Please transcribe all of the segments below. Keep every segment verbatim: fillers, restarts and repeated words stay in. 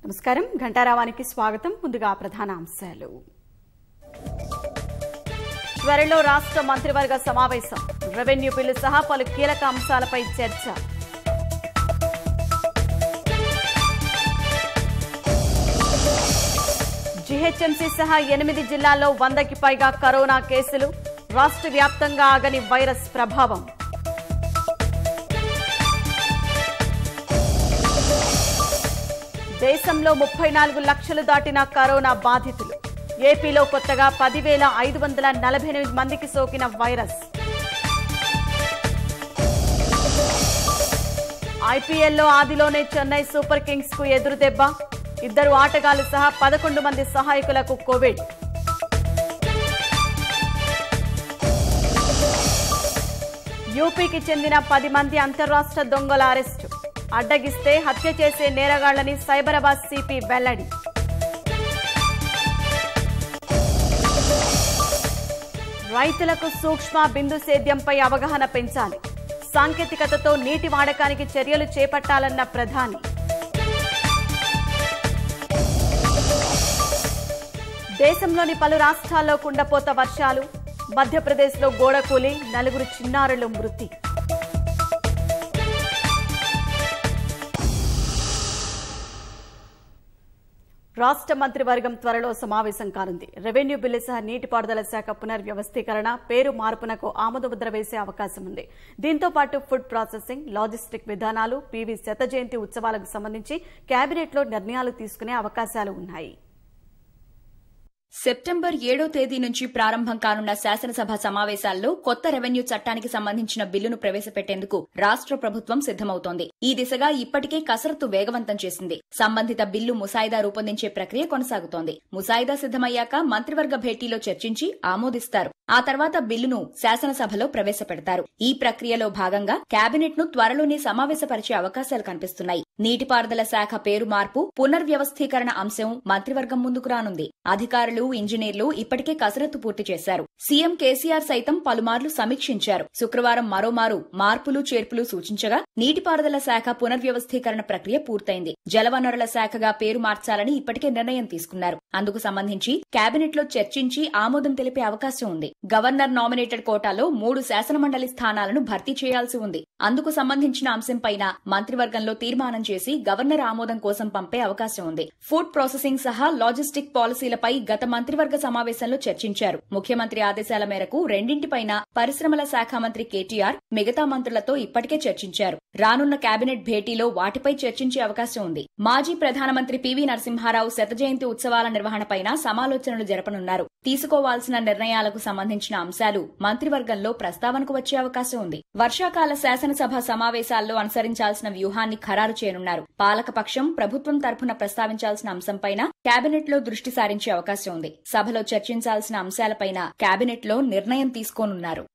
నమస్కారం ఘంటారావానికి స్వాగతం. ముందుగా ప్రధాన అంశాలు. త్వరలో రాష్ట్ర మంత్రివర్గ సమావేశం, రెవెన్యూ బిల్లు సహా పలు కీలక అంశాలపై చర్చ. జీహెచ్ఎంసీ సహా ఎనిమిది జిల్లాల్లో వందకి పైగా కరోనా కేసులు, రాష్ట్ర వ్యాప్తంగా ఆగని వైరస్ ప్రభావం. దేశంలో ముప్పై నాలుగు లక్షలు దాటిన కరోనా బాధితులు. ఏపీలో కొత్తగా పదివేల ఐదు వందల నలభై ఎనిమిది మందికి సోకిన వైరస్. ఐపీఎల్లో ఆదిలోనే చెన్నై సూపర్ కింగ్స్ కు ఎదురుదెబ్బ. ఇద్దరు ఆటగాళ్లు సహా పదకొండు మంది సహాయకులకు కోవిడ్. యూపీకి చెందిన పది మంది అంతర్రాష్ట్ర దొంగల అరెస్టు. అడ్డగిస్తే హత్య చేసే నేరగాళ్లని సైబరాబాద్ సిపి వెల్లడి. రైతులకు సూక్ష్మ బిందు సేద్యంపై అవగాహన పెంచాలి. సాంకేతికతతో నీటి వాడకానికి చర్యలు చేపట్టాలన్న ప్రధాని. దేశంలోని పలు రాష్ట్రాల్లో కుండపోత వర్షాలు. మధ్యప్రదేశ్లో గోడకూలి నలుగురు చిన్నారులు మృతి. రాష్ట్ర మంత్రివర్గం త్వరలో సమావేశం కానుంది. రెవెన్యూ బిల్లు సహా నీటిపారుదల శాఖ పునర్వ్యవస్థీకరణ, పేరు మార్పునకు ఆమోదముద్ర వేసే అవకాశం ఉంది. దీంతో పాటు ఫుడ్ ప్రాసెసింగ్, లాజిస్టిక్ విధానాలు, పీవీ శత జయంతి ఉత్సవాలకు సంబంధించి కేబినెట్లో నిర్ణయాలు తీసుకునే అవకాశాలు ఉన్నాయి. సెప్టెంబర్ ఏడో తేదీ నుంచి ప్రారంభం కానున్న శాసనసభ సమావేశాల్లో కొత్త రెవెన్యూ చట్టానికి సంబంధించిన బిల్లును ప్రవేశపెట్టేందుకు రాష్ట్ర ప్రభుత్వం సిద్దమవుతోంది. ఈ దిశగా ఇప్పటికే కసరత్తు వేగవంతం చేసింది. సంబంధిత బిల్లు ముసాయిదా రూపొందించే ప్రక్రియ కొనసాగుతోంది. ముసాయిదా సిద్దమయ్యాక మంత్రివర్గ భేటీలో చర్చించి ఆమోదిస్తారు. ఆ తర్వాత బిల్లును శాసనసభలో ప్రవేశపెడతారు. ఈ ప్రక్రియలో భాగంగా కేబినెట్ ను త్వరలోనే సమావేశపరిచే అవకాశాలు కనిపిస్తున్నాయి. నీటిపారుదల శాఖ పేరు మార్పు, పునర్వ్యవస్థీకరణ అంశం మంత్రివర్గం ముందుకు రానుంది. అధికారులు, ఇంజనీర్లు ఇప్పటికే కసరత్తు పూర్తి చేశారు. సీఎం కేసీఆర్ సైతం పలుమార్లు సమీక్షించారు. శుక్రవారం మరోమారు మార్పులు చేర్పులు సూచించగా నీటిపారుదల శాఖ పునర్వ్యవస్థీకరణ ప్రక్రియ పూర్తయింది. జలవనరుల శాఖగా పేరు మార్చాలని ఇప్పటికే నిర్ణయం తీసుకున్నారు. అందుకు సంబంధించి కేబినెట్ లో చర్చించి ఆమోదం తెలిపే అవకాశం ఉంది. గవర్నర్ నామినేటెడ్ కోటాలో మూడు శాసనమండలి స్థానాలను భర్తీ చేయాల్సి ఉంది. అందుకు సంబంధించిన అంశంపైన మంత్రివర్గంలో తీర్మానం చేసి గవర్నర్ ఆమోదం కోసం పంపే అవకాశం ఉంది. ఫుడ్ ప్రాసెసింగ్ సహా లాజిస్టిక్ పాలసీలపై గత మంత్రివర్గ సమావేశంలో చర్చించారు. ముఖ్యమంత్రి ఆదేశాల మేరకు రెండింటిపైన పరిశ్రమల శాఖ మంత్రి కేటీఆర్ మిగతా మంత్రులతో ఇప్పటికే చర్చించారు. రానున్న కేబినెట్ భేటీలో వాటిపై చర్చించే అవకాశం ఉంది. మాజీ ప్రధానమంత్రి పివి నరసింహారావు శత జయంతి ఉత్సవాల నిర్వహణపైన సమాలోచనలు జరపనున్నారు. తీసుకోవాల్సిన నిర్ణయాలకు సంబంధించిన అంశాలు మంత్రివర్గంలో ప్రస్తావనకు వచ్చే అవకాశం ఉంది. వర్షాకాల శాసనసభ సమావేశాల్లో అనుసరించాల్సిన వ్యూహాన్ని ఖరారు చేయనున్నారు. పాలకపక్షం, ప్రభుత్వం తరఫున ప్రస్తావించాల్సిన అంశంపైన కేబినెట్ లో దృష్టి సారించే అవకాశం ఉంది. సభలో చర్చించాల్సిన అంశాలపైన కేబినెట్ లో నిర్ణయం తీసుకోనున్నారు.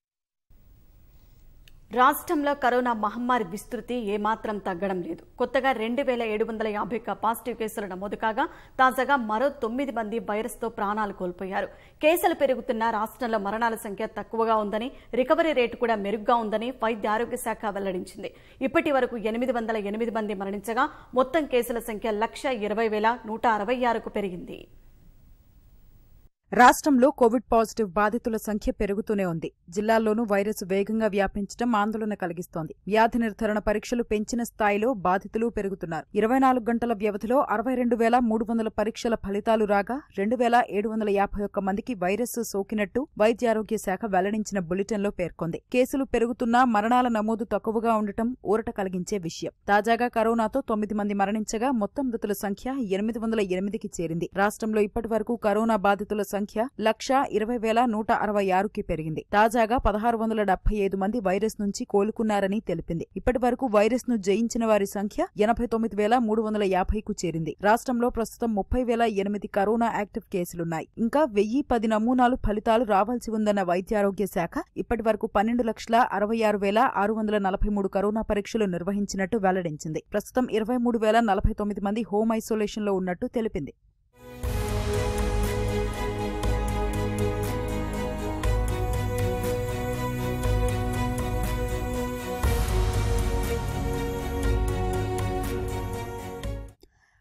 రాష్ట్రంలో కరోనా మహమ్మారి విస్తృతి ఏమాత్రం తగ్గడం లేదు. కొత్తగా రెండు వేల ఏడు వందల యాభై పాజిటివ్ కేసులు నమోదు కాగా తాజాగా మరో తొమ్మిది మంది వైరస్ తో ప్రాణాలు కోల్పోయారు. కేసులు పెరుగుతున్న రాష్ట్రంలో మరణాల సంఖ్య తక్కువగా ఉందని, రికవరీ రేటు కూడా మెరుగ్గా ఉందని వైద్య ఆరోగ్య శాఖ వెల్లడించింది. ఇప్పటి వరకు ఎనిమిది వందల ఎనిమిది మంది మరణించగా మొత్తం కేసుల సంఖ్య లక్ష ఇరవై వేల నూట అరవై ఆరుకు పెరిగింది. రాష్ట్రంలో కోవిడ్ పాజిటివ్ బాధితుల సంఖ్య పెరుగుతూనే ఉంది. జిల్లాల్లోనూ వైరస్ వేగంగా వ్యాపించడం ఆందోళన కలిగిస్తోంది. వ్యాధి నిర్ధారణ పరీక్షలు పెంచిన స్థాయిలో బాధితులు పెరుగుతున్నారు. ఇరవై నాలుగు గంటల వ్యవధిలో అరవై రెండు వేల మూడు వందల పరీక్షల ఫలితాలు రాగా రెండు వేల ఏడు వందల యాభై ఒక్క మందికి వైరస్ సోకినట్టు వైద్యారోగ్య శాఖ వెల్లడించిన బులెటిన్లో పేర్కొంది. కేసులు పెరుగుతున్నా మరణాల నమోదు తక్కువగా ఉండటం ఊరట కలిగించే విషయం. తాజాగా కరోనాతో తొమ్మిది మంది మరణించగా మొత్తం మృతుల సంఖ్య ఎనిమిది వందల ఎనిమిదికి చేరింది. రాష్ట్రంలో ఇప్పటి వరకు కరోనా బాధితుల సంఖ్య లక్ష ఇరవై వేల నూట అరవై ఆరుకి పెరిగింది. తాజాగా పదహారు వందల డెబ్బై ఐదు మంది వైరస్ నుంచి కోలుకున్నారని తెలిపింది. ఇప్పటి వరకు వైరస్ ను జయించిన వారి సంఖ్య ఎనభై తొమ్మిది వేల మూడు వందల యాభైకు చేరింది. రాష్ట్రంలో ప్రస్తుతం ముప్పై వేల ఎనిమిది కరోనా యాక్టివ్ కేసులున్నాయి. ఇంకా వెయ్యి పది నమూనాలు ఫలితాలు రావాల్సి ఉందన్న వైద్యారోగ్య శాఖ ఇప్పటి వరకు పన్నెండు లక్షల అరవై ఆరు వేల ఆరు వందల నలభై మూడు కరోనా పరీక్షలు నిర్వహించినట్టు వెల్లడించింది. ప్రస్తుతం ఇరవై మూడు వేల నలభై తొమ్మిది మంది హోం ఐసోలేషన్ లో ఉన్నట్టు తెలిపింది.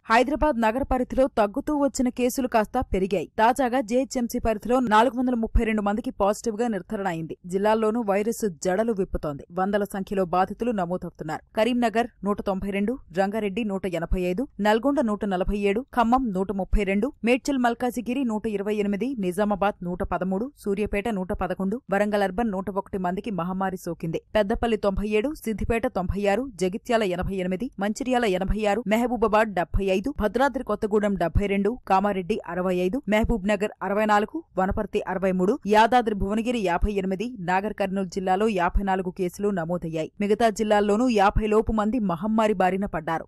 హైదరాబాద్ నగర పరిధిలో తగ్గుతూ వచ్చిన కేసులు కాస్త పెరిగాయి. తాజాగా జీహెచ్ఎంసీ పరిధిలో నాలుగు వందల ముప్పై రెండు మందికి పాజిటివ్ గా నిర్ధారణ అయింది. జిల్లాల్లోనూ వైరస్ జడలు విప్పుతోంది. వందల సంఖ్యలో బాధితులు నమోదవుతున్నారు. కరీంనగర్ నూట తొంభై రెండు, రంగారెడ్డి నూట ఎనభై ఐదు, నల్గొండ నూట నలభై ఏడు, ఖమ్మం నూట ముప్పై రెండు, మేడ్చల్ మల్కాజిగిరి నూట ఇరవై ఎనిమిది, నిజామాబాద్ నూట పదమూడు, సూర్యాపేట నూట పదకొండు, వరంగల్ అర్బన్ నూట ఒకటి మందికి మహమ్మారి సోకింది. పెద్దపల్లి తొంభై ఏడు, సిద్దిపేట తొంభై ఆరు, జగిత్యాల ఎనభై ఎనిమిది, మంచిర్యాల ఎనభై ఆరు, మహబూబాబాద్ డెబ్బై ఐదు, భద్రాద్రి కొత్తగూడెం డెబ్బై రెండు, కామారెడ్డి అరవై ఐదు, మహబూబ్ నగర్ అరవై నాలుగు, వనపర్తి అరవై మూడు, యాదాద్రి భువనగిరి యాభై ఎనిమిది, నాగర్ కర్నూలు జిల్లాలో యాభై నాలుగు కేసులు నమోదయ్యాయి. మిగతా జిల్లాల్లోనూ యాభై లోపు మంది మహమ్మారి బారిన పడ్డారు.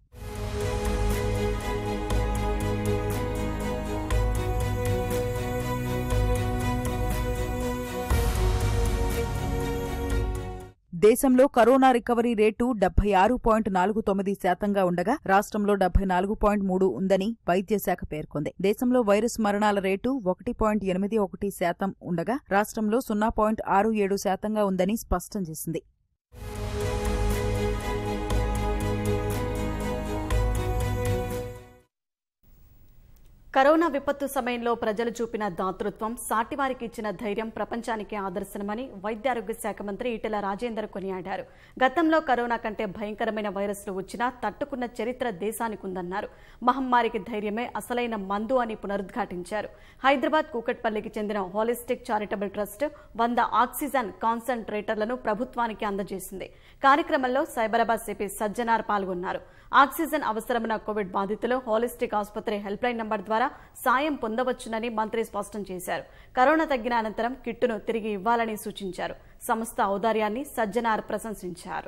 దేశంలో కరోనా రికవరీ రేటు డెబ్బై ఆరు పాయింట్ నాలుగు తొమ్మిది శాతంగా ఉండగా రాష్ట్రంలో డెబ్బై నాలుగు పాయింట్ మూడు ఉందని వైద్య శాఖ పేర్కొంది. దేశంలో వైరస్ మరణాల రేటు ఒకటి పాయింట్ ఎనిమిది ఒకటి శాతం ఉండగా రాష్ట్రంలో సున్నా పాయింట్ ఆరు ఏడు శాతంగా ఉందని స్పష్టం చేసింది. కరోనా విపత్తు సమయంలో ప్రజలు చూపిన దాతృత్వం, సాటివారికి ఇచ్చిన ధైర్యం ప్రపంచానికి ఆదర్శనమని వైద్యారోగ్య శాఖ మంత్రి ఈటెల రాజేందర్ కొనియాడారు. గతంలో కరోనా కంటే భయంకరమైన వైరస్లు వచ్చినా తట్టుకున్న చరిత్ర దేశానికి ఉందన్నారు. మహమ్మారికి ధైర్యమే అసలైన మందు అని పునరుద్ఘాటించారు. హైదరాబాద్ కూకట్పల్లికి చెందిన హోలిస్టిక్ చారిటబుల్ ట్రస్ట్ వంద ఆక్సిజన్ కాన్సంట్రేటర్లను ప్రభుత్వానికి అందజేసింది. కార్యక్రమంలో సైబరాబాద్ సిపి సజ్జనార్ పాల్గొన్నారు. ఆక్సిజన్ అవసరమైన కోవిడ్ బాధితులు హోలిస్టిక్ ఆసుపత్రి హెల్ప్ లైన్ నంబర్ ద్వారా సాయం పొందవచ్చునని మంత్రి స్పష్టం చేశారు. కరోనా తగ్గిన అనంతరం కిట్టును తిరిగి ఇవ్వాలని సూచించారు. సంస్థ ఔదార్యాన్ని సజ్జనార్ ప్రశంసించారు.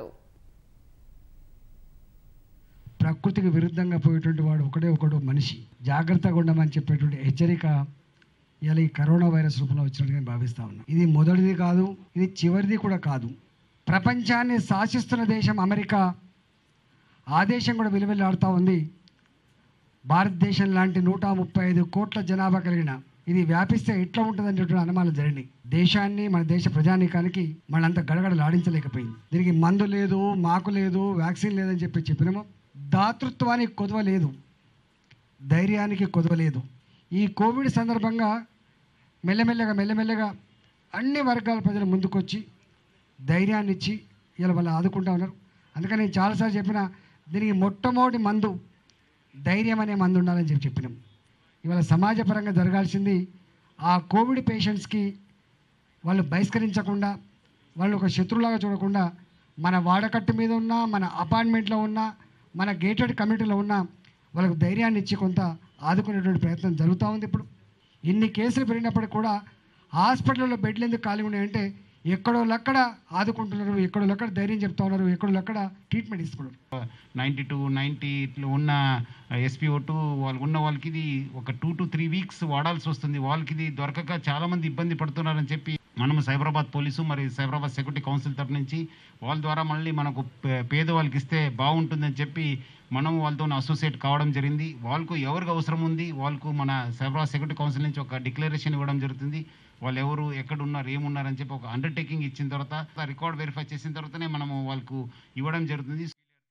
ప్రకృతికి విరుద్ధంగా పోయేటువంటి వాడు ఒకటే ఒకడు మనిషి. జాగ్రత్తగా ఉండమని చెప్పేటువంటి హెచ్చరిక ఇలా ఈ కరోనా వైరస్ రూపంలో వచ్చినట్టుగా భావిస్తా ఉన్నాం. ఇది మొదటిది కాదు, ఇది చివరిది కూడా కాదు. ప్రపంచాన్ని శాసిస్తున్న దేశం అమెరికా. ఆ దేశం కూడా విలువెల్లాడుతూ ఉంది. భారతదేశం లాంటి నూట ముప్పై ఐదు కోట్ల జనాభా కలిగిన ఇది వ్యాపిస్తే ఎట్లా ఉంటుందనేటువంటి అనుమానం జరిగినాయి. దేశాన్ని, మన దేశ ప్రజానీకానికి మనంతా గడగడలాడించలేకపోయింది. దీనికి మందు లేదు, మాకు లేదు, వ్యాక్సిన్ లేదని చెప్పి చెప్పినాము. దాతృత్వానికి కొదవ లేదు, ధైర్యానికి కొదవ లేదు. ఈ కోవిడ్ సందర్భంగా మెల్లమెల్లగా మెల్లమెల్లగా అన్ని వర్గాల ప్రజలు ముందుకొచ్చి ధైర్యాన్ని ఇచ్చి ఇలా వాళ్ళు ఆదుకుంటా ఉన్నారు. అందుకని నేను చాలాసార్లు చెప్పిన, దీనికి మొట్టమొదటి మందు ధైర్యం అనే మందు ఉండాలని చెప్పి చెప్పినాం. ఇవాళ సమాజపరంగా జరగాల్సింది ఆ కోవిడ్ పేషెంట్స్కి వాళ్ళు బహిష్కరించకుండా, వాళ్ళు ఒక శత్రువులాగా చూడకుండా, మన వాడకట్టు మీద ఉన్న, మన అపార్ట్మెంట్లో ఉన్న, మన గేటెడ్ కమ్యూనిటీలో ఉన్న వాళ్ళకు ధైర్యాన్ని ఇచ్చి కొంత ఆదుకునేటువంటి ప్రయత్నం జరుగుతూ ఉంది. ఇప్పుడు ఇన్ని కేసులు పెరిగినప్పటికీ కూడా హాస్పిటల్లో బెడ్లు ఎందుకు ఖాళీ ఉన్నాయంటే ఎక్కడోళ్ళక్కడ ఆదుకుంటున్నారు, ఎక్కడోళ్ళక్కడ ధైర్యం చెప్తా ఉన్నారు, ఎక్కడోళ్ళక్కడ ట్రీట్మెంట్ ఇస్తున్నారు. నైంటీ టు నైంటీ ఉన్న ఎస్పీఓ టూ వాళ్ళు ఉన్న వాళ్ళకి ఇది ఒక టూ టు త్రీ వీక్స్ వాడాల్సి వస్తుంది. వాళ్ళకి ఇది దొరకక చాలామంది ఇబ్బంది పడుతున్నారని చెప్పి మనము సైబరాబాద్ పోలీసు మరి సైబరాబాద్ సెక్యూరిటీ కౌన్సిల్ తరఫు నుంచి వాళ్ళ ద్వారా మళ్ళీ మనకు పేదవాళ్ళకి ఇస్తే బాగుంటుందని చెప్పి మనం వాళ్ళతో అసోసియేట్ కావడం జరిగింది. వాళ్ళకు ఎవరికి అవసరం ఉంది వాళ్ళకు మన సైబరాబాద్ సెక్యూరిటీ కౌన్సిల్ నుంచి ఒక డిక్లరేషన్ ఇవ్వడం జరుగుతుంది. వాళ్ళు ఎవరు ఎక్కడ ఉన్నారు ఏమున్నారని చెప్పి ఒక అండర్టేకింగ్ ఇచ్చిన తర్వాత రికార్డ్ వెరిఫై చేసిన తర్వాతనే మనము వాళ్ళకు ఇవ్వడం జరుగుతుంది.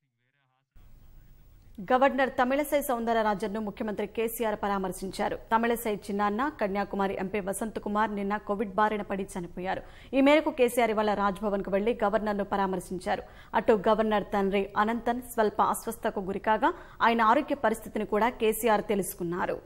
గవర్నర్ తమిళసై సౌందరరాజన్ను ముఖ్యమంత్రి కేసీఆర్ పరామర్శించారు. తమిళసై చిన్నాన్న కన్యాకుమారి ఎంపీ వసంత్ కుమార్ నిన్న కోవిడ్ బారిన పడి చనిపోయారు. ఈ మేరకు కేసీఆర్ ఇవాళ రాజ్భవన్ కు వెళ్లి గవర్నర్ను పరామర్శించారు. అటు గవర్నర్ తండ్రి అనంతన్ స్వల్ప అస్వస్థకు గురికాగా ఆయన ఆరోగ్య పరిస్థితిని కూడా కేసీఆర్ తెలుసుకున్నారు.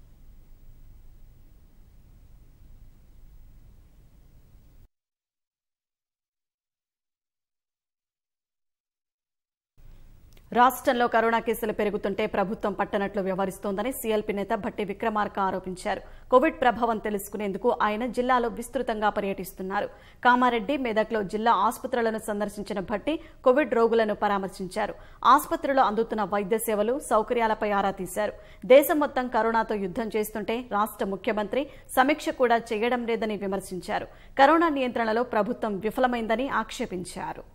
రాష్ట్రంలో కరోనా కేసులు పెరుగుతుంటే ప్రభుత్వం పట్టనట్లు వ్యవహరిస్తోందని సీఎల్పీ నేత భట్టి విక్రమార్క ఆరోపించారు. కోవిడ్ ప్రభావం తెలుసుకునేందుకు ఆయన జిల్లాలో విస్తృతంగా పర్యటిస్తున్నారు. కామారెడ్డి, మెదక్లో జిల్లా ఆసుపత్రులను సందర్శించిన భట్టి కోవిడ్ రోగులను పరామర్శించారు. ఆసుపత్రిలో అందుతున్న వైద్య సేవలు, సౌకర్యాలపై ఆరా తీశారు. దేశం మొత్తం కరోనాతో యుద్దం చేస్తుంటే రాష్ట్ర ముఖ్యమంత్రి సమీక్ష కూడా చేయడం లేదని విమర్శించారు. కరోనా నియంత్రణలో ప్రభుత్వం విఫలమైందని ఆక్షేపించారు.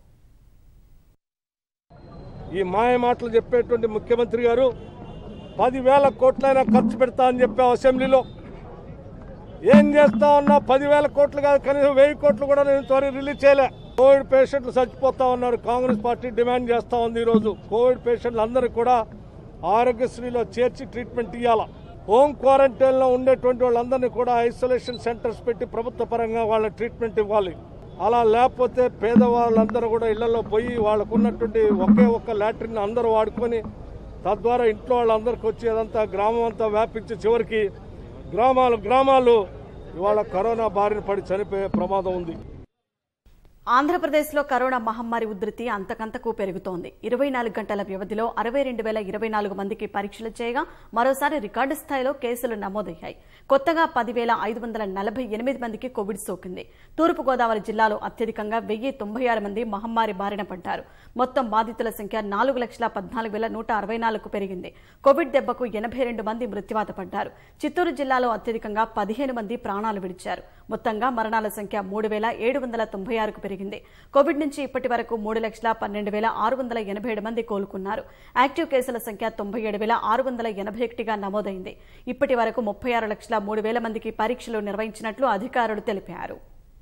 ఈ మాయ మాటలు చెప్పేటువంటి ముఖ్యమంత్రి గారు పదివేల కోట్లైనా ఖర్చు పెడతా అని చెప్పాం అసెంబ్లీలో. ఏం చేస్తా ఉన్నా పదివేల కోట్లు కాదు, కనీసం వెయ్యి కోట్లు కూడా నేను త్వరగా రిలీజ్ చేయలే. కోవిడ్ పేషెంట్లు చచ్చిపోతా ఉన్నారు. కాంగ్రెస్ పార్టీ డిమాండ్ చేస్తా ఉంది ఈరోజు కోవిడ్ పేషెంట్లు అందరికీ కూడా ఆరోగ్యశ్రీలో చేర్చి ట్రీట్మెంట్ ఇవ్వాలా. హోమ్ క్వారంటైన్లో ఉండేటువంటి వాళ్ళందరినీ కూడా ఐసోలేషన్ సెంటర్స్ పెట్టి ప్రభుత్వ పరంగా వాళ్ళ ట్రీట్మెంట్ ఇవ్వాలి. అలా లేకపోతే పేదవాళ్ళందరూ కూడా ఇళ్లలో పోయి వాళ్ళకు ఉన్నటువంటి ఒకే ఒక్క లాట్రిన్ అందరూ వాడుకొని తద్వారా ఇంట్లో వాళ్ళందరికీ వచ్చేదంతా గ్రామం అంతా వ్యాపించి చివరికి గ్రామాలు గ్రామాలు ఇవాళ కరోనా బారిన పడి చనిపోయే ప్రమాదం ఉంది. ఆంధ్రప్రదేశ్లో కరోనా మహమ్మారి ఉధృతి అంతకంతకు పెరుగుతోంది. ఇరవై నాలుగు గంటల వ్యవధిలో అరవై రెండు వేల ఇరవై నాలుగు మందికి పరీక్షలు చేయగా మరోసారి రికార్డు స్థాయిలో కేసులు నమోదయ్యాయి. కొత్తగా పదివేల ఐదు వందల నలభై ఎనిమిది మందికి కోవిడ్ సోకింది. తూర్పుగోదావరి జిల్లాలో అత్యధికంగా వెయ్యి తొంభై ఆరు మంది మహమ్మారి బారిన పడ్డారు. మొత్తం బాధితుల సంఖ్య నాలుగు లక్షల పద్నాలుగు వేల నూట అరవై నాలుగు పెరిగింది. కోవిడ్ దెబ్బకు ఎనభై రెండు మంది మృత్యువాత పడ్డారు. చిత్తూరు జిల్లాలో అత్యధికంగా పదిహేను మంది ప్రాణాలు విడిచారు. మొత్తంగా మరణాల సంఖ్య మూడు వేల ఏడు వందల తొంభై ఆరుకు పెరిగింది. కోవిడ్ నుంచి ఇప్పటి వరకు మూడు లక్షల పన్నెండు వేల ఆరు వందల ఎనభై ఏడు మంది కోలుకున్నారు. యాక్టివ్ కేసుల సంఖ్య తొంభై ఏడు వేల ఆరు వందల ఎనభై ఒకటిగా నమోదైంది. ఇప్పటి వరకు ముప్పై ఆరు లక్షల మూడు వేల మందికి పరీక్షలు నిర్వహించినట్లు అధికారులు తెలిపారు.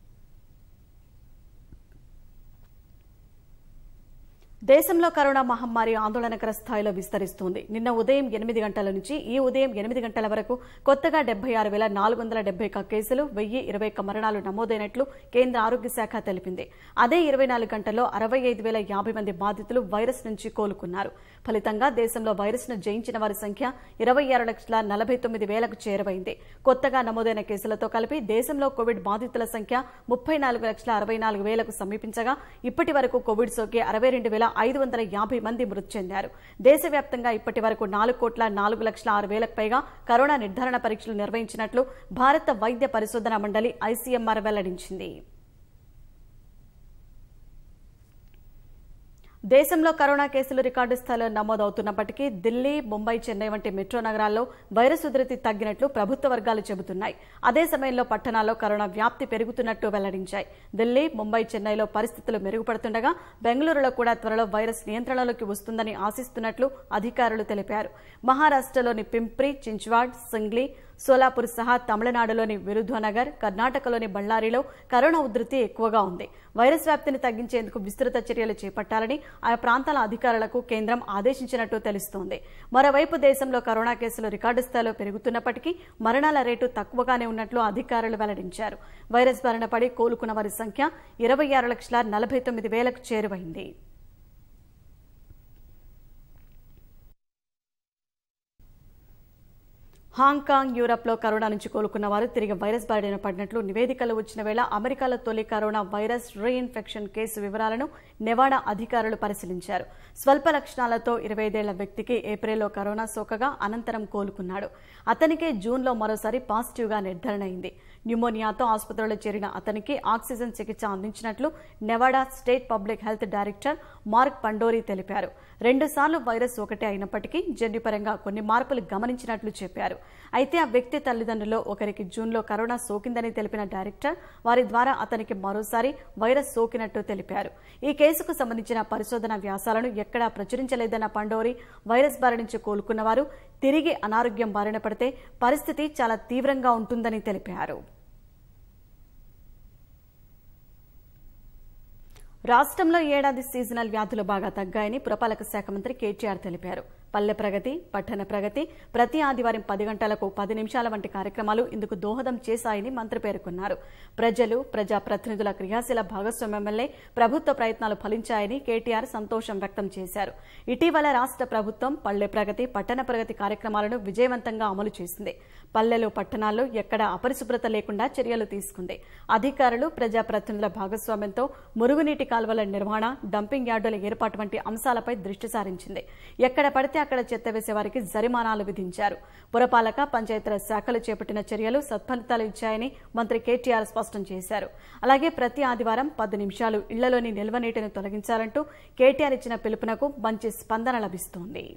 దేశంలో కరోనా మహమ్మారి ఆందోళనకర స్థాయిలో విస్తరిస్తోంది. నిన్న ఉదయం ఎనిమిది గంటల నుంచి ఈ ఉదయం ఎనిమిది గంటల వరకు కొత్తగా డెబ్బై ఆరు వేల నాలుగు వందల డెబ్బై ఒక్క కేసులు, వెయ్యి ఇరవై ఒక్క మరణాలు నమోదైనట్లు కేంద్ర ఆరోగ్య శాఖ తెలిపింది. అదే ఇరవై నాలుగు గంటల్లో అరవై ఐదు వేల యాభై మంది బాధితులు వైరస్ నుంచి కోలుకున్నారు. ఫలితంగా దేశంలో వైరస్ ను జయించిన వారి సంఖ్య ఇరవై ఆరు లక్షల నలభై తొమ్మిది వేలకు చేరువైంది. కొత్తగా నమోదైన కేసులతో కలిపి దేశంలో కోవిడ్ బాధితుల సంఖ్య ముప్పై నాలుగు లక్షల అరవై నాలుగు వేలకు సమీపించగా ఇప్పటి వరకు కోవిడ్ సోకే అరవై రెండు వేల ఐదు వందల యాభై మంది మృతి చెందారు. దేశవ్యాప్తంగా ఇప్పటి వరకు నాలుగు కోట్ల నాలుగు లక్షల ఆరు వేలకు పైగా కరోనా నిర్ధారణ పరీక్షలు నిర్వహించినట్లు భారత వైద్య పరిశోధన మండలి ఐసీఎంఆర్ వెల్లడించింది. దేశంలో కరోనా కేసులు రికార్డు స్థాయిలో నమోదవుతున్నప్పటికీ ఢిల్లీ, ముంబై, చెన్నై వంటి మెట్రో నగరాల్లో వైరస్ ఉధృతి తగ్గినట్లు ప్రభుత్వ వర్గాలు చెబుతున్నాయి. అదే సమయంలో పట్టణాల్లో కరోనా వ్యాప్తి పెరుగుతున్నట్టు వెల్లడించాయి. ఢిల్లీ, ముంబై, చెన్నైలో పరిస్థితులు మెరుగుపడుతుండగా బెంగళూరులో కూడా త్వరలో వైరస్ నియంత్రణలోకి వస్తుందని ఆశిస్తున్నట్లు అధికారులు తెలిపారు. మహారాష్ట్రలోని పింప్రి, చించ్వాడ్, సింగ్లీ, సోలాపూర్ సహా తమిళనాడులోని విరుధునగర్, కర్ణాటకలోని బళ్ళారిలో కరోనా ఉధృతి ఎక్కువగా ఉంది. వైరస్ వ్యాప్తిని తగ్గించేందుకు విస్తృత చర్యలు చేపట్టాలని ఆయా ప్రాంతాల అధికారులకు కేంద్రం ఆదేశించినట్టు తెలుస్తోంది. మరోవైపు దేశంలో కరోనా కేసులు రికార్డు స్థాయిలో పెరుగుతున్నప్పటికీ మరణాల రేటు తక్కువగానే ఉన్నట్లు అధికారులు వెల్లడించారు. వైరస్ బారిన పడి కోలుకున్న వారి సంఖ్య ఇరవై ఆరు లక్షల నలభై తొమ్మిది వేలకు చేరువైంది. హాంకాంగ్, యూరప్లో కరోనా నుంచి కోలుకున్న వారు తిరిగి వైరస్ బారిన పడినట్లు నివేదికలు వచ్చిన వేళ అమెరికాలో తొలి కరోనా వైరస్ రీఇన్ఫెక్షన్ కేసు వివరాలను నెవాడా అధికారులు పరిశీలించారు. స్వల్ప లక్షణాలతో ఇరవై ఐదేళ్ల వ్యక్తికి ఏప్రిల్లో కరోనా సోకగా అనంతరం కోలుకున్నాడు. అతనికే జూన్లో మరోసారి పాజిటివ్గా నిర్ధారణ అయింది. న్యూమోనియాతో ఆసుపత్రిలో చేరిన అతనికి ఆక్సిజన్ చికిత్స అందించినట్లు Nevada state public health director Mark Pandori తెలిపారు. రెండుసార్లు వైరస్ ఒకటే అయినప్పటికీ జన్యుపరంగా కొన్ని మార్పులు గమనించినట్లు చెప్పారు. అయితే ఆ వ్యక్తి తల్లిదండ్రుల్లో ఒకరికి జూన్లో కరోనా సోకిందని తెలిపిన డైరెక్టర్ వారి ద్వారా అతనికి మరోసారి వైరస్ సోకినట్టు తెలిపారు. ఈ కేసుకు సంబంధించిన పరిశోధన వ్యాసాలను ఎక్కడా ప్రచురించలేదన్న పండోరీ వైరస్ బారి నుంచి కోలుకున్న వారు తిరిగి అనారోగ్యం బారిన పడితే పరిస్థితి చాలా తీవ్రంగా ఉంటుందని తెలిపారు. రాష్ట్రంలో ఏడాది సీజనల్ వ్యాధులు బాగా తగ్గాయని పురపాలక శాఖ మంత్రి కేటీఆర్ తెలిపారు. పల్లె ప్రగతి, పట్టణ ప్రగతి, ప్రతి ఆదివారం పది గంటలకు పది నిమిషాల వంటి కార్యక్రమాలు ఇందుకు దోహదం చేశాయని మంత్రి పేర్కొన్నారు. ప్రజలు, ప్రజాప్రతినిధుల క్రియాశీల భాగస్వామ్యం వల్లే ప్రభుత్వ ప్రయత్నాలు ఫలించాయని కేటీఆర్ సంతోషం వ్యక్తం చేశారు. ఇటీవల రాష్ట్ర ప్రభుత్వం పల్లె ప్రగతి, పట్టణ ప్రగతి కార్యక్రమాలను విజయవంతంగా అమలు చేసింది. పల్లెలు, పట్టణాల్లో ఎక్కడా అపరిశుభ్రత లేకుండా చర్యలు తీసుకుంది. అధికారులు, ప్రజాప్రతినిధుల భాగస్వామ్యంతో మురుగునీటి కాల్వల నిర్వహణ, డంపింగ్ యార్డుల ఏర్పాటు వంటి అంశాలపై దృష్టి సారించింది. ఎక్కడ పడితే అక్కడ చెత్త వేసే వారికి జరిమానాలు విధించారు. పురపాలక, పంచాయతీరాజ్ శాఖలు చేపట్టిన చర్యలు సత్ఫలితాలు ఇచ్చాయని మంత్రి కేటీఆర్ స్పష్టం చేశారు. అలాగే ప్రతి ఆదివారం పది నిమిషాలు ఇళ్లలోని నిల్వ నీటిని తొలగించాలంటూ కేటీఆర్ ఇచ్చిన పిలుపునకు మంచి స్పందన లభిస్తోంది.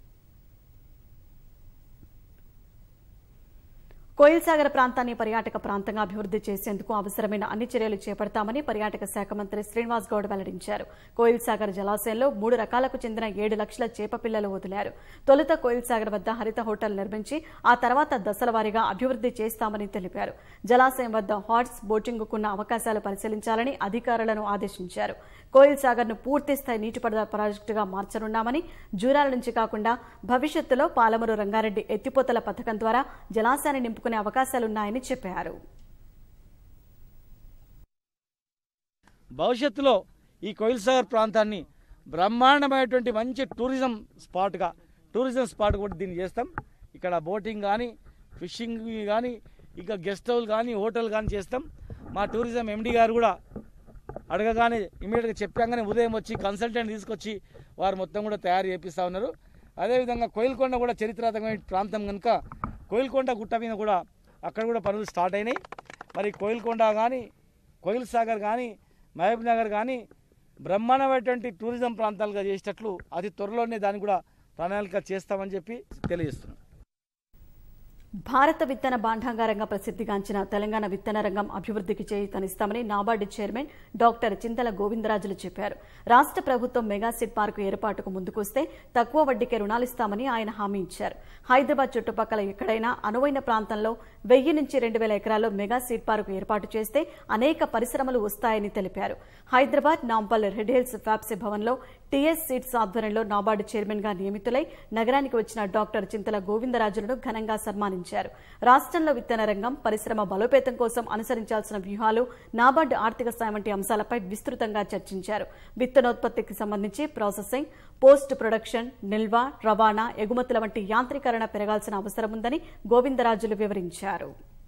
కోయిల్సాగర్ ప్రాంతాన్ని పర్యాటక ప్రాంతంగా అభివృద్ధి చేసేందుకు అవసరమైన అన్ని చర్యలు చేపడతామని పర్యాటక శాఖ మంత్రి శ్రీనివాస్ గౌడ్ వెల్లడించారు. కోయిల్సాగర్ జలాశయంలో మూడు రకాలకు చెందిన ఏడు లక్షల చేప పిల్లలు వదిలారు. తొలుత కోయిల్సాగర్ వద్ద హరిత హోటల్ నిర్మించి ఆ తర్వాత దశల వారీగా అభివృద్ధి చేస్తామని తెలిపారు. జలాశయం వద్ద హాట్స్ బోటింగ్కున్న అవకాశాలు పరిశీలించాలని అధికారులను ఆదేశించారు. కోయిల్ సాగర్ ను పూర్తి స్థాయి నీటిపారుదల ప్రాజెక్టుగా మార్చనున్నామని, జూరాల నుంచి కాకుండా భవిష్యత్తులో పాలమూరు రంగారెడ్డి ఎత్తిపోతల పథకం ద్వారా జలాశయాన్ని నింపుకునే అవకాశాలున్నాయని చెప్పారు. భవిష్యత్తులో ఈ కోయిల్ సాగర్ ప్రాంతాన్ని బ్రహ్మాండమైనటువంటి మంచి టూరిజం స్పాట్గా టూరిజం స్పాట్ కూడా దీన్ని చేస్తాం. ఇక్కడ బోటింగ్ కానీ, ఫిషింగ్ కానీ, ఇక గెస్ట్ హౌస్ కానీ, హోటల్ కానీ చేస్తాం. మా టూరిజం ఎండీ గారు కూడా అడగగానే ఇమీడియట్గా చెప్పాగానే ఉదయం వచ్చి కన్సల్టెంట్ తీసుకొచ్చి వారు మొత్తం కూడా తయారు చేపిస్తూ ఉన్నారు. అదేవిధంగా కోయిల్కొండ కూడా చరిత్రాత్మకమైన ప్రాంతం కనుక కోయిల్కొండ గుట్ట మీద కూడా అక్కడ కూడా పనులు స్టార్ట్ అయినాయి. మరి కోయిల్కొండ కానీ, కోయిల్ సాగర్ కానీ, మహబూబ్ నగర్ కానీ బ్రహ్మాండమైనటువంటి టూరిజం ప్రాంతాలుగా చేసేటట్లు అతి త్వరలోనే దాన్ని కూడా ప్రణాళిక చేస్తామని చెప్పి తెలియజేస్తున్నాం. భారత విత్తన భాండాగారంగా ప్రసిద్ధిగాంచిన తెలంగాణ విత్తన రంగం అభివృద్ధికి చేయూతనిస్తామని NABARD chairman doctor Chintala Govindarajulu చెప్పారు. రాష్ట్ర ప్రభుత్వం మెగాసిడ్ పార్కు ఏర్పాటుకు ముందుకొస్తే తక్కువ వడ్డీకే రుణాలిస్తామని ఆయన హామీ ఇచ్చారు. హైదరాబాద్ చుట్టుపక్కల ఎక్కడైనా అనువైన ప్రాంతంలో వెయ్యి నుంచి రెండు వేల ఎకరాల్లో మెగాసిడ్ పార్కు ఏర్పాటు చేస్తే అనేక పరిశ్రమలు వస్తాయని తెలిపారు. Hyderabad Nampally red hills FAPCCI భవన్లో టీఎస్ సీడ్స్ ఆధ్వర్యంలో నాబార్డు చైర్మన్ గా నియమితులై నగరానికి వచ్చిన డాక్టర్ చింతల గోవిందరాజులను ఘనంగా సన్మానించారు. రాష్ట్రంలో విత్తన రంగం, పరిశ్రమ బలోపేతం కోసం అనుసరించాల్సిన వ్యూహాలు, నాబార్డు ఆర్థిక సాయం వంటి అంశాలపై విస్తృతంగా చర్చించారు. విత్తనోత్పత్తికి సంబంధించి ప్రాసెసింగ్, పోస్ట్ ప్రొడక్షన్, నిల్వ, రవాణా, ఎగుమతుల వంటి యాంత్రీకరణ పెరగాల్సిన అవసరం ఉందని గోవిందరాజులు వివరించారు.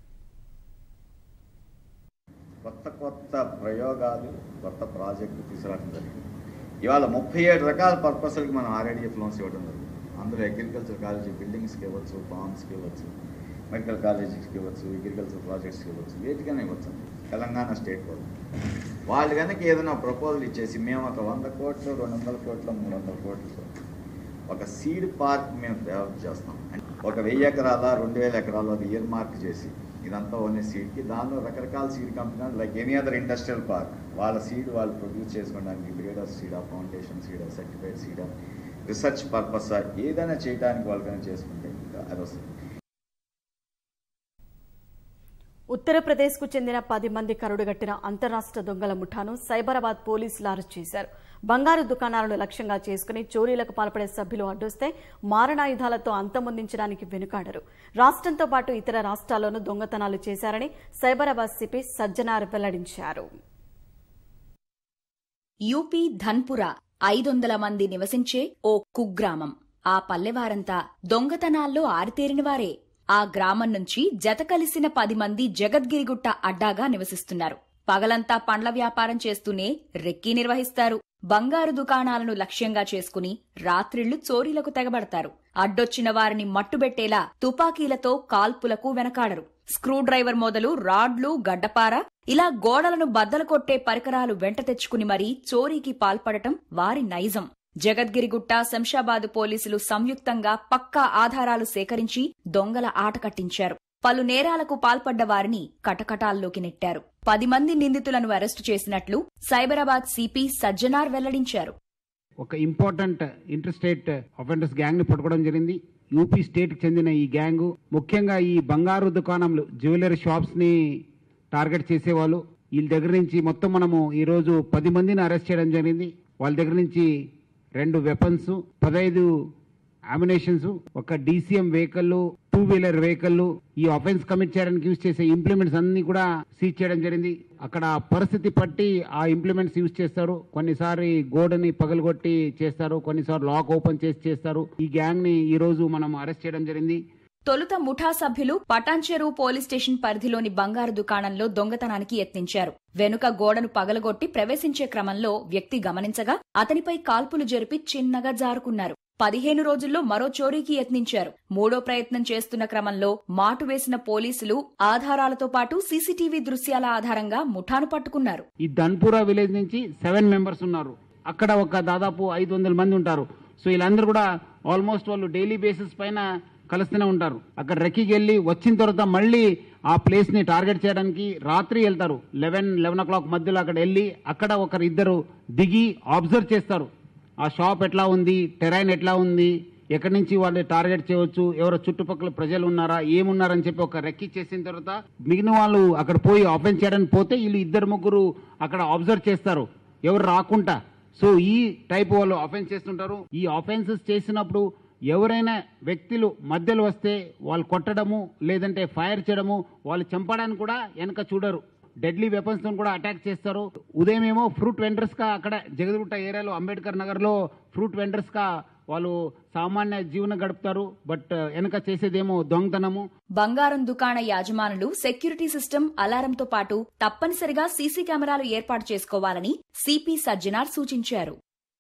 కొత్త కొత్త ప్రయోగాలు, కొత్త ప్రాజెక్టులు తీసుకురావడం జరిగింది. ఇవాళ ముప్పై ఏడు రకాల పర్పస్లకి మనం ఆర్ఐడిఎఫ్ లోన్స్ ఇవ్వడం జరిగింది. అందులో అగ్రికల్చర్ కాలేజీ బిల్డింగ్స్కి ఇవ్వచ్చు, ఫార్మ్స్కి ఇవ్వచ్చు, మెడికల్ కాలేజెస్కి ఇవ్వచ్చు, అగ్రికల్చర్ ప్రాజెక్ట్స్కి ఇవ్వచ్చు, వేటికైనా ఇవ్వచ్చు. తెలంగాణ స్టేట్ వాళ్ళు వాళ్ళు కనుక ఏదైనా ప్రపోజల్ ఇచ్చేసి మేము ఒక వంద కోట్లు రెండు వందల కోట్లు మూడు వందల కోట్లు ఒక సీడ్ పార్క్ మేము డెవలప్ చేస్తాం. ఒక వెయ్యి ఎకరాల రెండు వేల ఎకరాలు అది ఇయర్ మార్క్ చేసి ఇదంతా ఓన్లీ సీడ్కి, దానిలో రకరకాల సీడ్ కంపెనీలు like any other industrial park వాళ్ళ సీడ్ వాళ్ళు ప్రొడ్యూస్ చేసుకోవడానికి గ్రేడర్ సీడా, ఫౌండేషన్ సీడా, సర్టిఫైడ్ సీడా, రీసెర్చ్ పర్పస్ ఏదైనా చేయడానికి వాళ్ళకైనా చేసుకుంటే అది వస్తుంది. ఉత్తరప్రదేశ్కు చెందిన పది మంది కరుడుగట్టిన అంతరాష్ట్ర దొంగల ముఠాను సైబరాబాద్ పోలీసులు అరెస్ట్ చేశారు. బంగారు దుకాణాలను లక్ష్యంగా చేసుకుని చోరీలకు పాల్పడే సభ్యులు అడ్డొస్తే మారణాయుధాలతో అంతమొందించడానికి వెనుకాడరు. రాష్ట్రంతో పాటు ఇతర రాష్ట్రాల్లోనూ దొంగతనాలు చేశారని సైబరాబాద్ సిపి సజ్జనార్ వెల్లడించారు. యూపీ ధన్పురా ఐదు వందల మంది నివసించే ఓ కుగ్రామం. ఆ పల్లెవారంతా దొంగతనాల్లో ఆరితేరినవారే. ఆ గ్రామం నుంచి జత కలిసిన పది మంది జగద్గిరిగుట్ట అడ్డాగా నివసిస్తున్నారు. పగలంతా పండ్ల వ్యాపారం చేస్తూనే రెక్కీ నిర్వహిస్తారు. బంగారు దుకాణాలను లక్ష్యంగా చేసుకుని రాత్రిళ్లు చోరీలకు తెగబడతారు. అడ్డొచ్చిన వారిని మట్టుబెట్టేలా తుపాకీలతో కాల్పులకు వెనకాడరు. స్క్రూ డ్రైవర్ మొదలు రాడ్లు, గడ్డపార ఇలా గోడలను బద్దలు కొట్టే పరికరాలు వెంట తెచ్చుకుని మరీ చోరీకి పాల్పడటం వారి నైజం. జగద్గిరిగుట్ట, శంషాబాద్ పోలీసులు సంయుక్తంగా పక్కా ఆధారాలు సేకరించి దొంగల ఆట కట్టించారు. పలు నేరాలకు పాల్పడ్డ వారిని కటకటాల్లోకి నెట్టారు. పది మంది నిందితులను అరెస్టు చేసినట్లు సైబరాబాద్ సిపి సజ్జనార్ వెల్లడించారు. ఒక important inter state offenders gang ని పట్టుకోవడం జరిగింది. యూపీ స్టేట్ కి చెందిన ఈ గ్యాంగ్ ముఖ్యంగా ఈ బంగారు దుకాణంలు, జ్యువెలరీ షాప్స్ ని టార్గెట్ చేసేవాళ్ళు. వీళ్ళ దగ్గర నుంచి మొత్తం మనము ఈ రోజు పది మందిని అరెస్ట్ చేయడం జరిగింది. వాళ్ళ దగ్గర నుంచి రెండు వెపన్స్, పదహైదు అమ్యునేషన్స్, ఒక DCM vehicle, two wheeler vehicle, ఈ ఆఫెన్స్ కమిట్ చేయడానికి యూజ్ చేసే ఇంప్లిమెంట్స్ అన్ని కూడా సీజ్ చేయడం జరిగింది. అక్కడ పరిస్థితి పట్టి ఆ ఇంప్లిమెంట్స్ యూజ్ చేస్తారు. కొన్నిసారి గోడని పగలగొట్టి చేస్తారు, కొన్నిసార్లు లాక్ ఓపెన్ చేసి చేస్తారు. ఈ గ్యాంగ్ ని ఈ రోజు మనం అరెస్ట్ చేయడం జరిగింది. తొలుత ముఠా సభ్యులు పటాన్చెరు పోలీస్ స్టేషన్ పరిధిలోని బంగారు దుకాణంలో దొంగతనానికి యత్నించారు. వెనుక గోడను పగలగొట్టి ప్రవేశించే క్రమంలో వ్యక్తి గమనించగా అతనిపై కాల్పులు జరిపి చిన్నగా జారుకున్నారు. పదిహేను రోజుల్లో మరో చోరీకి యత్నించారు. మూడో ప్రయత్నం చేస్తున్న క్రమంలో మాటు వేసిన పోలీసులు ఆధారాలతో పాటు సీసీటీవీ దృశ్యాల ఆధారంగా ముఠాను పట్టుకున్నారు. ఈ ధన్పురా విలేజ్ నుంచి సెవెన్ మెంబర్స్ ఉన్నారు. అక్కడ ఒక దాదాపు ఐదు వందల మంది ఉంటారు. సో వీళ్ళందరూ కూడా ఆల్మోస్ట్ వాళ్ళు డైలీ బేసిస్ పైన కలుస్తూనే ఉంటారు. అక్కడ రెక్కికి వెళ్ళి వచ్చిన తర్వాత మళ్ళీ ఆ ప్లేస్ ని టార్గెట్ చేయడానికి రాత్రి వెళ్తారు. లెవెన్ లెవెన్ ఓ క్లాక్ మధ్యలో అక్కడ వెళ్ళి అక్కడ ఒకరు ఇద్దరు దిగి అబ్జర్వ్ చేస్తారు. ఆ షాప్ ఎట్లా ఉంది, టెరైన్ ఎట్లా ఉంది, ఎక్కడి నుంచి వాళ్ళు టార్గెట్ చేయవచ్చు, ఎవరో చుట్టుపక్కల ప్రజలు ఉన్నారా, ఏమున్నారని చెప్పి ఒక రెక్కి చేసిన తర్వాత మిగిలిన వాళ్ళు అక్కడ పోయి ఆఫెన్స్ చేయడానికి పోతే వీళ్ళు ఇద్దరు ముగ్గురు అక్కడ అబ్జర్వ్ చేస్తారు. ఎవరు రాకుండా. సో ఈ టైప్ వాళ్ళు ఆఫెన్స్ చేస్తుంటారు. ఈ ఆఫెన్సెస్ చేసినప్పుడు ఎవరైనా వ్యక్తులు మధ్యలో వస్తే వాళ్ళు కొట్టడము లేదంటే ఫైర్ చేయడము, వాళ్ళు చంపడానికి కూడా వెనక చూడరు. డెడ్లీ వెపన్స్ తో కూడా అటాక్ చేస్తారు. ఉదయం ఏమో ఫ్రూట్ వెండర్స్ గా అక్కడ జగదుగుట్ట ఏరియాలో అంబేద్కర్ నగర్ లో ఫ్రూట్ వెండర్స్ గా వాళ్ళు సామాన్య జీవనం గడుపుతారు. బట్ వెనక చేసేదేమో దొంగతనము. బంగారం దుకాణ యాజమానులు సెక్యూరిటీ సిస్టమ్ అలారంతో పాటు తప్పనిసరిగా సీసీ కెమెరాలు ఏర్పాటు చేసుకోవాలని సిపి సజ్జనార్ సూచించారు.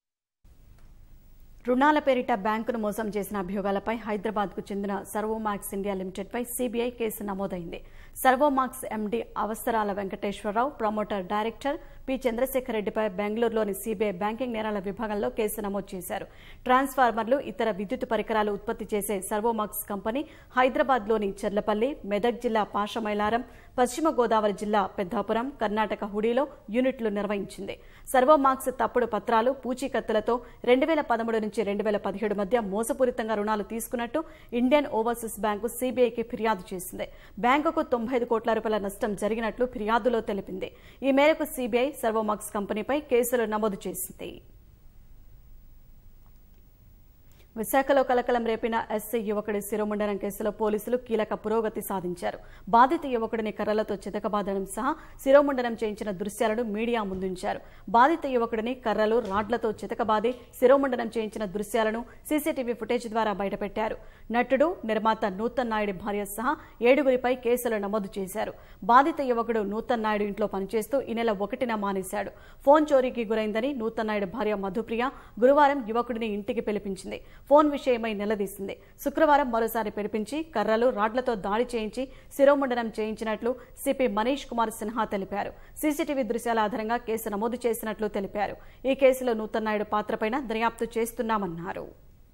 రుణాల పేరిట బ్యాంకును మోసం చేసిన అభియోగాలపై హైదరాబాద్ కు చెందిన సర్వోమాక్స్ ఇండియా లిమిటెడ్ పై సీబీఐ కేసు నమోదైంది. Servomax MD Avasarala Venkateswararao, promoter director P Chandrashekar రెడ్డిపై బెంగళూరులోని సీబీఐ బ్యాంకింగ్ నేరాల విభాగంలో కేసు నమోదు చేశారు. ట్రాన్స్ఫార్మర్లు, ఇతర విద్యుత్ పరికరాలు ఉత్పత్తి చేసే సర్వోమాక్స్ కంపెనీ హైదరాబాద్లోని చెర్లపల్లి, మెదక్ జిల్లా పాషమైలారం, పశ్చిమ గోదావరి జిల్లా పెద్దాపురం, కర్ణాటక హుడీలో యూనిట్లు నిర్వహించింది. సర్వోమాక్స్ తప్పుడు పత్రాలు, పూచీకత్తులతో రెండు వేల పదమూడు నుంచి రెండు వేల పదిహేడు మధ్య మోసపూరితంగా రుణాలు తీసుకున్నట్టు ఇండియన్ ఓవర్సీస్ బ్యాంకు సీబీఐకి ఫిర్యాదు చేసింది. బ్యాంకుకు తొంభై ఐదు కోట్ల రూపాయల నష్టం జరిగినట్లు ఫిర్యాదులో తెలిపింది. ఈ మేరకు సీబీఐ సర్వోమాక్స్ కంపెనీపై కేసులు నమోదు చేసింది. విశాఖలో కలకలం రేపిన ఎస్సీ యువకుడి శిరోముండనం కేసులో పోలీసులు కీలక పురోగతి సాధించారు. బాధిత యువకుడిని కర్రలతో చితకబాదడం సహా శిరోముండనం చేయించిన దృశ్యాలను మీడియా ముందుంచారు. బాధిత యువకుడిని కర్రలు, రాడ్లతో చితకబాది శిరోముండనం చేయించిన దృశ్యాలను సీసీటీవీ ఫుటేజ్ ద్వారా బయటపెట్టారు. నటుడు, నిర్మాత నూతన్ నాయుడు భార్య సహా ఏడుగురిపై కేసులు నమోదు చేశారు. బాధిత యువకుడు నూతన్ నాయుడు ఇంట్లో పనిచేస్తూ ఈ నెల ఒకటిన మానేశాడు. ఫోన్ చోరీకి గురైందని నూతన్ నాయుడు భార్య మధుప్రియ గురువారం యువకుడిని ఇంటికి పిలిపించింది. ఫోన్ విషయమై నిలదీసింది. శుక్రవారం మరోసారి పిలిపించి కర్రలు, రాడ్లతో దాడి చేయించి శిరోముండనం చేయించినట్లు సిపి మనీష్ కుమార్ సిన్హా తెలిపారు. సీసీటీవీ దృశ్యాల ఆధారంగా కేసు నమోదు చేసినట్లు తెలిపారు. ఈ కేసులో నూతన్ నాయుడు పాత్రపైన దర్యాప్తు చేస్తున్నామన్నారు.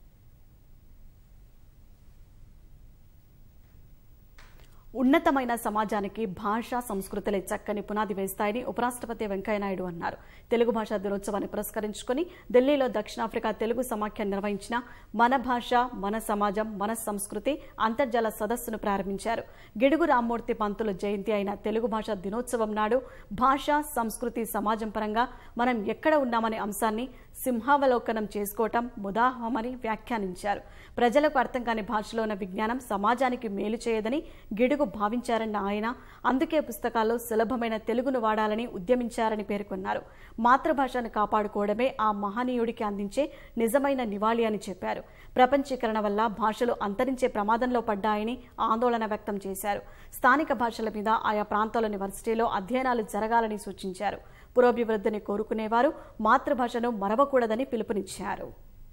ఉన్నతమైన సమాజానికి భాష, సంస్కృతులే చక్కని పునాది వేస్తాయని ఉపరాష్ట్రపతి వెంకయ్యనాయుడు అన్నారు. తెలుగు భాషా దినోత్సవాన్ని పురస్కరించుకుని ఢిల్లీలో దక్షిణాఫ్రికా తెలుగు సమాఖ్య నిర్వహించిన మన భాష, మన సమాజం, మన సంస్కృతి అంతర్జాల సదస్సును ప్రారంభించారు. గిడుగు రామ్మూర్తి పంతులు జయంతి అయిన తెలుగు భాషా దినోత్సవం నాడు భాష, సంస్కృతి, సమాజం పరంగా మనం ఎక్కడ ఉన్నామనే అంశాన్ని సింహావలోకనం చేసుకోవటం ముదాహమని వ్యాఖ్యానించారు. ప్రజలకు అర్థం కాని భాషలో ఉన్న విజ్ఞానం సమాజానికి మేలు చేయదని గిడుగు భావించారన్న ఆయన అందుకే పుస్తకాల్లో సులభమైన తెలుగును వాడాలని ఉద్యమించారని పేర్కొన్నారు. మాతృభాషను కాపాడుకోవడమే ఆ మహనీయుడికి అందించే నిజమైన నివాళి అని చెప్పారు. ప్రపంచీకరణ వల్ల భాషలు అంతరించే ప్రమాదంలో పడ్డాయని ఆందోళన వ్యక్తం చేశారు. స్థానిక భాషల మీద ఆయా ప్రాంతాల్లోని వర్సిటీలో అధ్యయనాలు జరగాలని సూచించారు. పురోభివృద్ధిని కోరుకునేవారు మాతృభాషను మరవకూడదని పిలుపునిచ్చారు.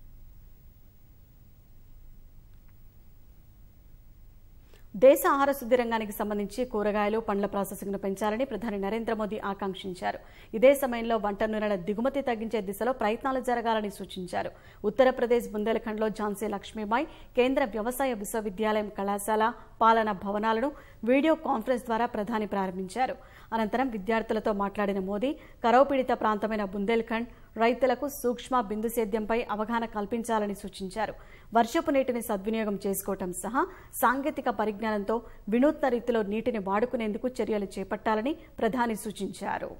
దేశ ఆహార శుద్ధి రంగానికి సంబంధించి కూరగాయలు, పండ్ల ప్రాసెసింగ్ ను పెంచాలని ప్రధాని నరేంద్ర మోదీ ఆకాంక్షించారు. ఇదే సమయంలో వంట నూనెల దిగుమతి తగ్గించే దిశలో ప్రయత్నాలు జరగాలని సూచించారు. ఉత్తరప్రదేశ్ బుందేల్ఖండ్లో ఝాన్సీ లక్ష్మీబాయి కేంద్ర వ్యవసాయ విశ్వవిద్యాలయం కళాశాల పాలనా భవనాలను వీడియో కాన్ఫరెన్స్ ద్వారా ప్రధాని ప్రారంభించారు. అనంతరం విద్యార్థులతో మాట్లాడిన మోదీ కరవు పీడిత ప్రాంతమైన బుందేల్ఖండ్ రైతులకు సూక్ష్మ బిందు సేద్యంపై అవగాహన కల్పించాలని సూచించారు. వర్షపు నీటిని సద్వినియోగం చేసుకోవటం సహా సాంకేతిక పరిజ్ఞానంతో వినూత్న రీతిలో నీటిని వాడుకునేందుకు చర్యలు చేపట్టాలని ప్రధాని సూచించారు.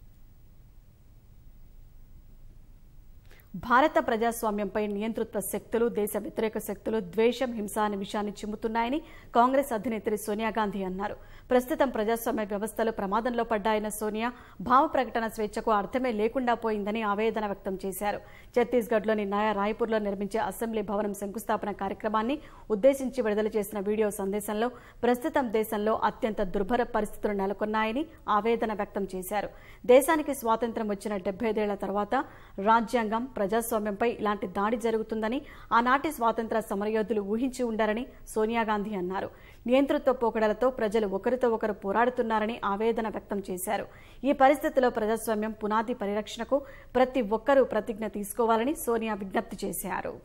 భారత ప్రజాస్వామ్యంపై నియంతృత్వ శక్తులు, దేశ వ్యతిరేక శక్తులు ద్వేషం, హింస అనే విషయాన్ని చిమ్ముతున్నాయని కాంగ్రెస్ అధినేత్రి సోనియాగాంధీ అన్నారు. ప్రస్తుతం ప్రజాస్వామ్య వ్యవస్థలు ప్రమాదంలో పడ్డాయన్న సోనియా భావ ప్రకటన స్వేచ్ఛకు అర్థమే లేకుండా పోయిందని ఆవేదన వ్యక్తం చేశారు. ఛత్తీస్గఢ్లోని నయా రాయ్పూర్లో నిర్మించే అసెంబ్లీ భవనం శంకుస్థాపన కార్యక్రమాన్ని ఉద్దేశించి విడుదల చేసిన వీడియో సందేశంలో ప్రస్తుతం దేశంలో అత్యంత దుర్భర పరిస్థితులు నెలకొన్నాయని ఆవేదన వ్యక్తం చేశారు. దేశానికి స్వాతంత్ర్యం వచ్చిన డెబ్బై ఐదేళ్ల తర్వాత రాజ్యాంగం, ప్రజాస్వామ్యంపై ఇలాంటి దాడి జరుగుతుందని ఆనాటి స్వాతంత్ర సమరయోధులు ఊహించి ఉండారని సోనియాగాంధీ అన్నారు. నియంతృత్వ పోకడలతో ప్రజలు ఒకరితో ఒకరు పోరాడుతున్నారని ఆవేదన వ్యక్తం చేశారు. ఈ పరిస్థితిలో ప్రజాస్వామ్యం పునాది పరిరక్షణకు ప్రతి ఒక్కరూ ప్రతిజ్ఞ తీసుకోవాలని సోనియా విజ్ఞప్తి చేశారు.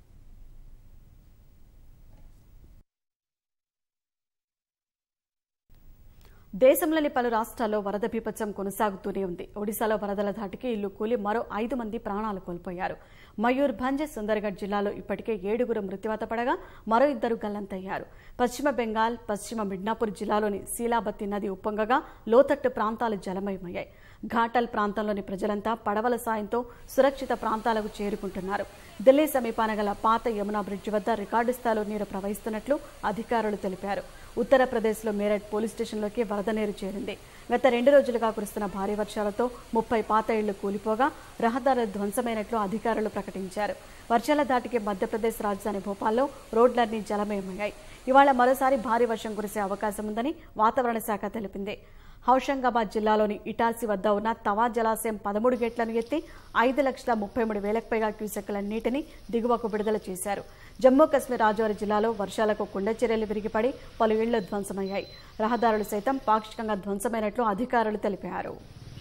దేశంలోని పలు రాష్ట్రాల్లో వరద బీభత్సం కొనసాగుతూనే ఉంది. ఒడిశాలో వరదల ధాటికి ఇల్లు కూలి మరో ఐదు మంది ప్రాణాలు కోల్పోయారు. మయూర్భంజ్, సుందర్గఢ్ జిల్లాలో ఇప్పటికే ఏడుగురు మృత్యువాత పడగా మరో ఇద్దరు గల్లంతయ్యారు. పశ్చిమ బెంగాల్, పశ్చిమ మిడ్నాపూర్ జిల్లాలోని శీలాబత్తి నది ఉప్పొంగగా లోతట్టు ప్రాంతాలు జలమయమయ్యాయి. ఘాటల్ ప్రాంతంలోని ప్రజలంతా పడవల సాయంతో సురక్షిత ప్రాంతాలకు చేరుకుంటున్నారు. ఢిల్లీ సమీపాన గల పాత యమునా బ్రిడ్జి వద్ద రికార్డు స్థాయిలో నీరు ప్రవహిస్తున్నట్లు అధికారులు తెలిపారు. ఉత్తరప్రదేశ్లో మేరట్ పోలీస్ స్టేషన్లోకి వరద నీరు చేరింది. గత రెండు రోజులుగా కురుస్తున్న భారీ వర్షాలతో ముప్పై పాత ఇళ్లు కూలిపోగా రహదారులు ధ్వంసమైనట్లు అధికారులు ప్రకటించారు. వర్షాల ధాటికి మధ్యప్రదేశ్ రాజధాని భోపాల్లో రోడ్లన్నీ జలమయమయ్యాయి. ఇవాళ మరోసారి భారీ వర్షం కురిసే అవకాశం ఉందని వాతావరణ శాఖ తెలిపింది. హౌషంగాబాద్ జిల్లాలోని ఇటార్సి వద్ద ఉన్న తవా జలాశయం పదమూడు గేట్లను ఎత్తి ఐదు లక్షల ముప్పై మూడు వేలకు పైగా క్యూసెక్కుల నీటిని దిగువకు విడుదల చేశారు. జమ్మూ కశ్మీర్ రాజౌరి జిల్లాలో వర్షాలకు కొండ చర్యలు విరిగిపడి పలు ఇళ్లు ధ్వంసమయ్యాయి. రహదారులు సైతం పాక్షికంగా ధ్వంసమైనట్లు అధికారులు తెలిపారు.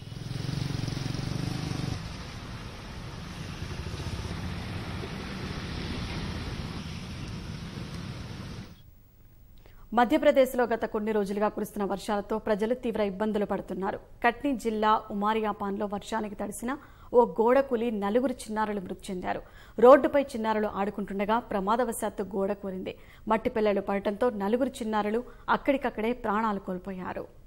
మధ్యప్రదేశ్లో గత కొన్ని రోజులుగా కురుస్తున్న వర్షాలతో ప్రజలు తీవ్ర ఇబ్బందులు పడుతున్నారు. కట్నీ జిల్లా ఉమారియాపాన్లో వర్షానికి తడిసిన ఓ గోడ కూలి నలుగురు చిన్నారులు మృతి చెందారు. రోడ్డుపై చిన్నారులు ఆడుకుంటుండగా ప్రమాదవశాత్తు గోడ కూలింది. మట్టి పిల్లలు పడటంతో నలుగురు చిన్నారులు అక్కడికక్కడే ప్రాణాలు కోల్పోయారు.